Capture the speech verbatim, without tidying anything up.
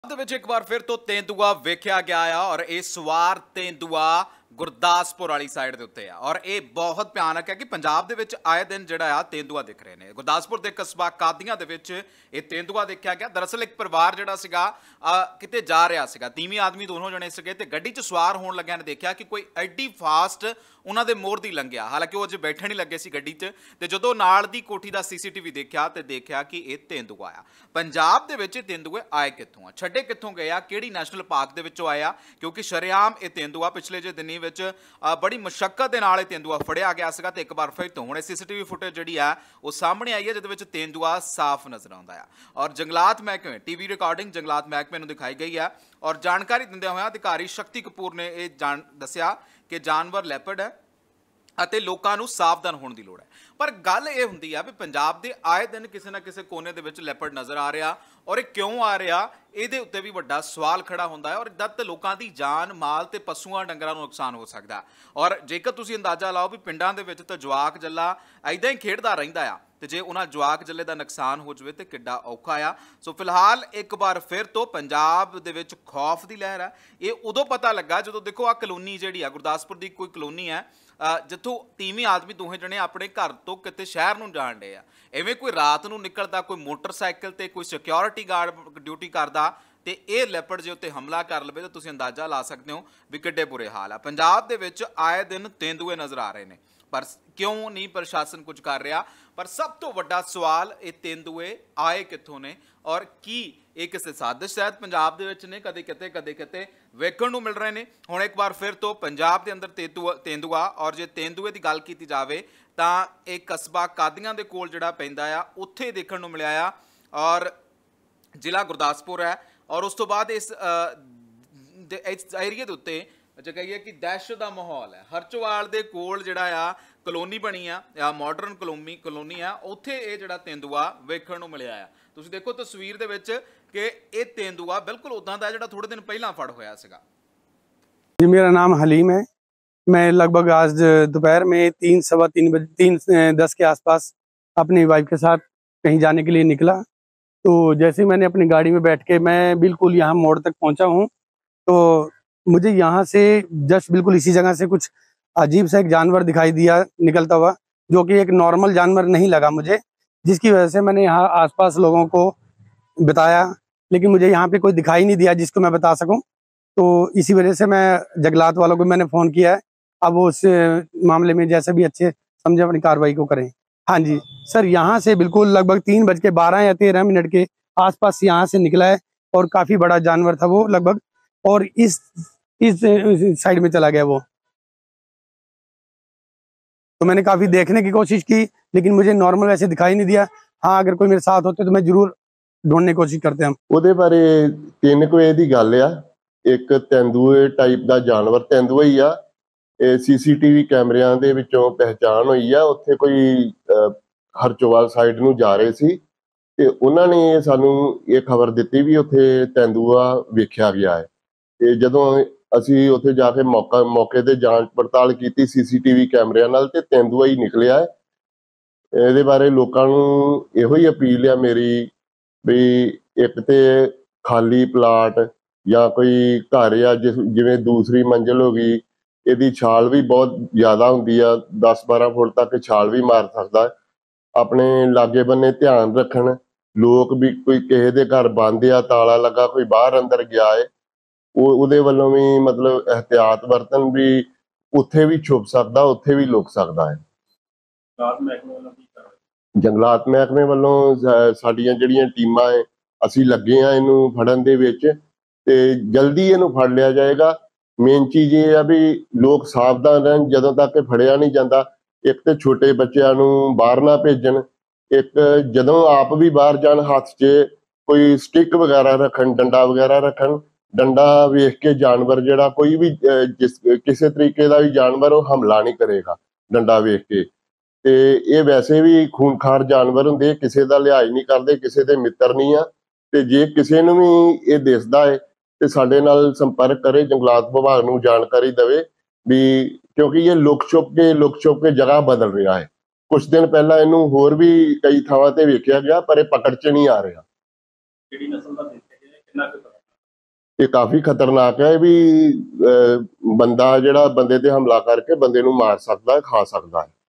ਦੇ ਵਿੱਚ ਇੱਕ ਵਾਰ ਫਿਰ ਤੋਂ ਤੇਂਦੂਆ ਵੇਖਿਆ ਗਿਆ ਆ ਔਰ ਇਸ ਵਾਰ ਤੇਂਦੂਆ ਗੁਰਦਾਸਪੁਰ ਵਾਲੀ ਸਾਈਡ ਦੇ ਉੱਤੇ ਆ ਔਰ ਇਹ ਬਹੁਤ ਭਿਆਨਕ ਹੈ ਕਿ ਪੰਜਾਬ ਦੇ ਵਿੱਚ ਆਏ ਦਿਨ ਜਿਹੜਾ ਆ ਤੇਂਦੂਆ ਦਿਖ ਰਹੇ ਨੇ। ਗੁਰਦਾਸਪੁਰ ਦੇ ਕਸਬਾ ਕਾਦੀਆਂ ਦੇ ਵਿੱਚ ਇਹ ਤੇਂਦੂਆ ਦੇਖਿਆ ਗਿਆ। ਦਰਅਸਲ ਇੱਕ ਪਰਿਵਾਰ ਜਿਹੜਾ ਸੀਗਾ ਕਿਤੇ ਜਾ ਰਿਹਾ ਸੀਗਾ, ਤੀਵੀਂ ਆਦਮੀ ਦੋਨੋਂ ਜਣੇ ਸੀਗੇ ਤੇ ਗੱਡੀ 'ਚ ਸਵਾਰ ਹੋਣ ਲੱਗਿਆਂ ਨੇ ਦੇਖਿਆ ਕਿ ਕੋਈ ਐਡੀ ਫਾਸਟ ਉਹਨਾਂ ਦੇ ਮੋੜ ਦੀ ਲੰਘਿਆ। ਹਾਲਾਂਕਿ ਉਹ ਅਜੇ ਬੈਠਣ ਹੀ ਲੱਗੇ ਸੀ ਗੱਡੀ 'ਚ ਤੇ ਜਦੋਂ ਨਾਲ ਦੀ ਕੋਠੀ ਦਾ ਸੀਸੀਟੀਵੀ ਦੇਖਿਆ ਤੇ ਦੇਖਿਆ ਕਿ ਇਹ ਤੇਂਦੂਆ ਆ। ਪੰਜਾਬ ਦੇ ਵਿੱਚ ਤੇਂਦੂਏ ਆਏ ਕਿੱਥੋਂ ਆ, ਛੱਡੇ ਕਿੱਥੋਂ ਗਏ ਆ, ਕਿਹੜੀ ਨੈਸ਼ਨਲ ਪਾਰਕ ਦੇ ਵਿੱਚੋਂ ਆਏ ਆ? ਕਿਉਂਕਿ ਸ਼ਰੇਆਮ ਇਹ ਤੇਂਦੂਆ ਪਿਛਲੇ ਜੇ ਦਿਨੀ ਵਿੱਚ ਬੜੀ ਮੁਸ਼ੱਕਤ ਦੇ ਨਾਲ ਇਹ ਤੇਂਦੂਆ ਫੜਿਆ ਗਿਆ ਸੀਗਾ ਤੇ ਇੱਕ ਵਾਰ ਫਿਰ ਤੋਂ ਹੁਣ ਇਹ ਸੀਸੀਟੀਵੀ ਫੁਟੇਜ ਜਿਹੜੀ ਆ ਉਹ ਸਾਹਮਣੇ ਆਈ ਹੈ ਜਿਹਦੇ ਵਿੱਚ ਤੇਂਦੂਆ ਸਾਫ਼ ਨਜ਼ਰ ਆਉਂਦਾ ਆ ਔਰ ਜੰਗਲਾਤ ਮਹਿਕਮੇ ਟੀਵੀ ਰਿਕਾਰਡਿੰਗ ਜੰਗਲਾਤ ਮਹਿਕਮੇ ਨੂੰ ਦਿਖਾਈ ਗਈ ਆ ਔਰ ਜਾਣਕਾਰੀ ਦਿੰਦਿਆਂ ਹੋਇਆਂ ਅਧਿਕਾਰੀ ਸ਼ਕਤੀ ਕਪੂਰ ਨੇ ਇਹ ਜਾਣ ਦੱਸਿਆ ਕਿ ਜਾਨਵਰ ਲੈਪਰਡ ਹੈ ਅਤੇ ਲੋਕਾਂ ਨੂੰ ਸਾਵਧਾਨ ਹੋਣ ਦੀ ਲੋੜ ਹੈ। ਪਰ ਗੱਲ ਇਹ ਹੁੰਦੀ ਆ ਵੀ ਪੰਜਾਬ ਦੇ ਆਏ ਦਿਨ ਕਿਸੇ ਨਾ ਕਿਸੇ ਕੋਨੇ ਦੇ ਵਿੱਚ ਲੈਪਰਡ ਨਜ਼ਰ ਆ ਰਿਹਾ ਔਰ ਇਹ ਕਿਉਂ ਆ ਰਿਹਾ, ਇਹਦੇ ਉੱਤੇ ਵੀ ਵੱਡਾ ਸਵਾਲ ਖੜਾ ਹੁੰਦਾ ਹੈ ਔਰ ਦਤ ਲੋਕਾਂ ਦੀ ਜਾਨ ਮਾਲ ਤੇ ਪਸ਼ੂਆਂ ਡੰਗਰਾਂ ਨੂੰ ਨੁਕਸਾਨ ਹੋ ਸਕਦਾ। ਔਰ ਜੇਕਰ ਤੁਸੀਂ ਅੰਦਾਜ਼ਾ ਲਾਓ ਵੀ ਪਿੰਡਾਂ ਦੇ ਵਿੱਚ ਤਾਂ ਜਵਾਕ ਜੱਲਾ ਐਦਾਂ ਹੀ ਖੇਡਦਾ ਰਹਿੰਦਾ ਆ ਤੇ ਜੇ ਉਹਨਾਂ ਜਵਾਕ ਜੱਲੇ ਦਾ ਨੁਕਸਾਨ ਹੋ ਜਾਵੇ ਤੇ ਕਿੱਡਾ ਔਖਾ ਆ। ਸੋ ਫਿਲਹਾਲ ਇੱਕ ਵਾਰ ਫਿਰ ਤੋਂ ਪੰਜਾਬ ਦੇ ਵਿੱਚ ਖੌਫ ਦੀ ਲਹਿਰ ਆ। ਇਹ ਉਦੋਂ ਪਤਾ ਲੱਗਾ ਜਦੋਂ ਦੇਖੋ ਆ ਕਲੋਨੀ ਜਿਹੜੀ ਆ ਗੁਰਦਾਸਪੁਰ ਦੀ ਕੋਈ ਕਲੋਨੀ ਹੈ ਜਿੱਥੋਂ ਤੀਵੀਂ ਆਦਮੀ ਦੋਹੇ ਜਣੇ ਆਪਣੇ ਘਰ ਤੋਂ ਕਿਤੇ ਸ਼ਹਿਰ ਨੂੰ ਜਾਣ ਡੇ ਆ। ਐਵੇਂ ਕੋਈ ਰਾਤ ਨੂੰ ਨਿਕਲਦਾ, ਕੋਈ ਮੋਟਰਸਾਈਕਲ ਤੇ ਕੋਈ ਸਿਕਿਉਰਿਟੀ ਗਾਰਡ ਡਿਊਟੀ ਕਰਦਾ ਤੇ ਇਹ ਲੈਪਰਡ ਜੇ ਉੱਤੇ ਹਮਲਾ ਕਰ ਲਵੇ ਤਾਂ ਤੁਸੀਂ ਅੰਦਾਜ਼ਾ ਲਾ ਸਕਦੇ ਹੋ ਵੀ ਕਿੱਡੇ ਬੁਰੇ ਹਾਲ ਆ। ਪੰਜਾਬ ਦੇ ਵਿੱਚ ਆਏ ਦਿਨ ਤੇਂਦੂਏ ਨਜ਼ਰ ਆ ਰਹੇ ਨੇ ਪਰ ਕਿਉਂ ਨਹੀਂ ਪ੍ਰਸ਼ਾਸਨ ਕੁਝ ਕਰ ਰਿਹਾ। ਪਰ ਸਭ ਤੋਂ ਵੱਡਾ ਸਵਾਲ ਇਹ ਤੇਂਦੂਏ ਆਏ ਕਿੱਥੋਂ ਨੇ ਔਰ ਕੀ ਇਹ ਕਿਸੇ ਸਾਜ਼ਿਸ਼ ਤਹਿਤ ਪੰਜਾਬ ਦੇ ਵਿੱਚ ਨੇ? ਕਦੇ ਕਿਤੇ ਕਦੇ ਕਿਤੇ ਵੇਖਣ ਨੂੰ ਮਿਲ ਰਹੇ ਨੇ। ਹੁਣ ਇੱਕ ਵਾਰ ਫਿਰ ਤੋਂ ਪੰਜਾਬ ਦੇ ਅੰਦਰ ਤੇਂਦੂਆ ਤੇਂਦੂਆ ਔਰ ਜੇ ਤੇਂਦੂਏ ਦੀ ਗੱਲ ਕੀਤੀ ਜਾਵੇ ਤਾਂ ਇਹ ਕਸਬਾ ਕਾਦੀਆਂ ਦੇ ਕੋਲ ਜਿਹੜਾ ਪੈਂਦਾ ਆ ਉੱਥੇ ਦੇਖਣ ਨੂੰ ਮਿਲਿਆ ਆ ਔਰ ਜ਼ਿਲ੍ਹਾ ਗੁਰਦਾਸਪੁਰ ਹੈ ਔਰ ਉਸ ਤੋਂ ਬਾਅਦ ਇਸ ਏਰੀਏ ਦੇ ਉੱਤੇ ਜੇ ਕਹੀਏ ਕਿ ਦਹਿਸ਼ਤ ਦਾ ਮਾਹੌਲ ਹੈ। ਹਰਚੋਵਾਲ ਦੇ ਕੋਲ ਜਿਹੜਾ ਆ ਕਲੋਨੀ ਬਣੀ ਆ ਮਾਡਰਨ ਕਲੋਨੀ ਕਲੋਨੀ ਆ ਉੱਥੇ ਇਹ ਜਿਹੜਾ ਤੇਂਦੂਆ ਵੇਖਣ ਨੂੰ ਮਿਲਿਆ ਆ। ਤੁਸੀਂ ਦੇਖੋ ਤਸਵੀਰ ਦੇ ਵਿੱਚ ਕਿ ਇਹ ਤੇਂਦੂਆ ਬਿਲਕੁਲ ਉਦਾਂ ਦਾ ਜਿਹੜਾ ਥੋੜੇ ਦਿਨ ਪਹਿਲਾਂ ਫੜ ਹੋਇਆ ਸੀਗਾ। जी मेरा नाम हलीम है। मैं लगभग आज दोपहर में तीन सवा तीन बजे तीन दस के आसपास अपनी वाइफ के साथ कहीं जाने के लिए निकला। तो जैसे मैंने अपनी गाड़ी में बैठ के मैं बिल्कुल यहाँ मोड़ तक पहुँचा हूँ तो मुझे यहाँ से जस्ट बिल्कुल इसी जगह से कुछ अजीब सा एक जानवर दिखाई दिया निकलता हुआ, जो कि एक नॉर्मल जानवर नहीं लगा मुझे, जिसकी वजह से मैंने यहाँ आसपास लोगों को बताया लेकिन मुझे यहाँ पे कोई दिखाई नहीं दिया जिसको मैं बता सकूँ। तो इसी वजह से मैं जंगलात वालों को मैंने फ़ोन किया है। अब वो उस मामले में जैसे भी अच्छे समझे अपनी कार्रवाई को करें। हाँ जी सर, यहाँ से बिल्कुल लगभग तीन बज के बारह या तेरह मिनट के आसपास यहाँ से निकला है और काफ़ी बड़ा जानवर था वो लगभग, और इस इस साइड में चला गया वो। तो मैंने काफ़ी देखने की कोशिश की लेकिन मुझे नॉर्मल वैसे दिखाई नहीं दिया। हाँ अगर कोई मेरे साथ होते तो मैं जरूर ढूंढने की कोशिश करते हैं। ਉਹਦੇ ਬਾਰੇ ਤਿੰਨ ਕੁ ਵਜੇ ਦੀ ਗੱਲ ਆ, ਇੱਕ ਤੇਂਦੂਏ ਟਾਈਪ ਦਾ ਜਾਨਵਰ ਤੇਂਦੂਆ ਹੀ ਆ। ਇਹ ਸੀਸੀਟੀਵੀ ਕੈਮਰਿਆਂ ਦੇ ਵਿੱਚੋਂ ਪਹਿਚਾਣ ਹੋਈ ਆ। ਉੱਥੇ ਕੋਈ ਹਰਚੋਵਾਲ ਸਾਈਡ ਨੂੰ ਜਾ ਰਹੇ ਸੀ ਤੇ ਉਹਨਾਂ ਨੇ ਸਾਨੂੰ ਇਹ ਖਬਰ ਦਿੱਤੀ ਵੀ ਉੱਥੇ ਤੇਂਦੂਆ ਵੇਖਿਆ ਗਿਆ ਹੈ। ਤੇ ਜਦੋਂ ਅਸੀਂ ਉੱਥੇ ਜਾ ਕੇ ਮੌਕਾ ਮੌਕੇ ਤੇ ਜਾਂਚ ਪੜਤਾਲ ਕੀਤੀ ਸੀਸੀਟੀਵੀ ਕੈਮਰਿਆਂ ਨਾਲ ਤੇ ਤੇਂਦੂਆ ਹੀ ਨਿਕਲਿਆ ਹੈ। ਇਹਦੇ ਬਾਰੇ ਲੋਕਾਂ ਨੂੰ ਇਹੋ ਹੀ ਅਪੀਲ ਆ ਮੇਰੀ ਵੀ ਇੱਕ ਤੇ ਖਾਲੀ ਪਲਾਟ ਜਾਂ ਕੋਈ ਘਰ ਆ ਜਿਸ ਜਿਵੇਂ ਦੂਸਰੀ ਮੰਜ਼ਿਲ ਹੋ ਗਈ, ਇਹਦੀ ਛਾਲ ਵੀ ਬਹੁਤ ਜ਼ਿਆਦਾ ਹੁੰਦੀ ਆ, ਦਸ ਬਾਰਾਂ ਫੁੱਟ ਤੱਕ ਛਾਲ ਵੀ ਮਾਰ ਸਕਦਾ। ਆਪਣੇ ਲਾਗੇ ਬੰਨੇ ਧਿਆਨ ਰੱਖਣ ਲੋਕ ਵੀ, ਕੋਈ ਕਿਸੇ ਦੇ ਘਰ ਬੰਦ ਆ, ਤਾਲਾ ਲੱਗਾ, ਕੋਈ ਬਾਹਰ ਅੰਦਰ ਗਿਆ ਹੈ, ਉਹ ਉਹਦੇ ਵੱਲੋਂ ਵੀ ਮਤਲਬ ਇਹਤਿਆਤ ਵਰਤਨ ਵੀ ਉੱਥੇ ਵੀ ਛੁਪ ਸਕਦਾ, ਉੱਥੇ ਵੀ ਲੁਕ ਸਕਦਾ ਹੈ। ਜੰਗਲਾਤ ਮਹਿਕਮੇ ਵੱਲੋਂ ਸਾਡੀਆਂ ਜਿਹੜੀਆਂ ਟੀਮਾਂ ਹੈ ਅਸੀਂ ਲੱਗੇ ਆ ਇਹਨੂੰ ਫੜਨ ਦੇ ਵਿੱਚ ਤੇ ਜਲਦੀ ਇਹਨੂੰ ਫੜ ਲਿਆ ਜਾਏਗਾ। ਮੇਨ ਚੀਜ਼ ਇਹ ਆ ਵੀ ਲੋਕ ਸਾਵਧਾਨ ਰਹਿਣ ਜਦੋਂ ਤੱਕ ਇਹ ਫੜਿਆ ਨਹੀਂ ਜਾਂਦਾ। ਇੱਕ ਤੇ ਛੋਟੇ ਬੱਚਿਆਂ ਨੂੰ ਬਾਹਰ ਨਾ ਭੇਜਣ, ਇੱਕ ਜਦੋਂ ਆਪ ਵੀ ਬਾਹਰ ਜਾਣ ਹੱਥ 'ਚ ਕੋਈ ਸਟਿਕ ਵਗੈਰਾ ਰੱਖਣ, ਡੰਡਾ ਵਗੈਰਾ ਰੱਖਣ। ਡੰਡਾ ਵੇਖ ਕੇ ਜਾਨਵਰ ਜਿਹੜਾ ਕੋਈ ਵੀ ਜਿਸ ਕਿਸੇ ਤਰੀਕੇ ਦਾ ਵੀ ਜਾਨਵਰ ਉਹ ਹਮਲਾ ਨਹੀਂ ਕਰੇਗਾ ਡੰਡਾ ਵੇਖ ਕੇ। ਤੇ ਇਹ ਵੈਸੇ ਵੀ ਖੂਨਖਾਰ ਜਾਨਵਰ ਹੁੰਦੇ, ਕਿਸੇ ਦਾ ਲਿਹਾਜ਼ ਨਹੀਂ ਕਰਦੇ, ਕਿਸੇ ਦੇ ਮਿੱਤਰ ਨਹੀਂ ਆ। ਤੇ ਜੇ ਕਿਸੇ ਨੂੰ ਵੀ ਇਹ ਦਿਸਦਾ ਹੈ ਤੇ ਸਾਡੇ ਨਾਲ ਸੰਪਰਕ ਕਰੇ, ਜੰਗਲਾਤ ਵਿਭਾਗ ਨੂੰ ਜਾਣਕਾਰੀ ਦੇਵੇ ਵੀ, ਕਿਉਂਕਿ ਇਹ ਲੁਕ ਛੁਪ ਕੇ ਲੁਕ ਛੁਪ ਕੇ ਜਗ੍ਹਾ ਬਦਲ ਰਿਹਾ ਹੈ। ਕੁਛ ਦਿਨ ਪਹਿਲਾਂ ਇਹਨੂੰ ਹੋਰ ਵੀ ਕਈ ਥਾਵਾਂ ਤੇ ਵੇਖਿਆ ਗਿਆ ਪਰ ਇਹ ਪਕੜ 'ਚ ਨਹੀਂ ਆ ਰਿਹਾ। ਕਿਹੜੀ ਨਸਲ ਦਾ ਦੇਖਿਆ ਗਿਆ, ਕਿੰਨਾ ਕੁ ਇਹ ਕਾਫੀ ਖਤਰਨਾਕ ਹੈ ਵੀ ਅਹ, ਬੰਦਾ ਜਿਹੜਾ ਬੰਦੇ ਤੇ ਹਮਲਾ ਕਰਕੇ ਬੰਦੇ ਨੂੰ ਮਾਰ ਸਕਦਾ ਹੈ, ਖਾ ਸਕਦਾ ਹੈ।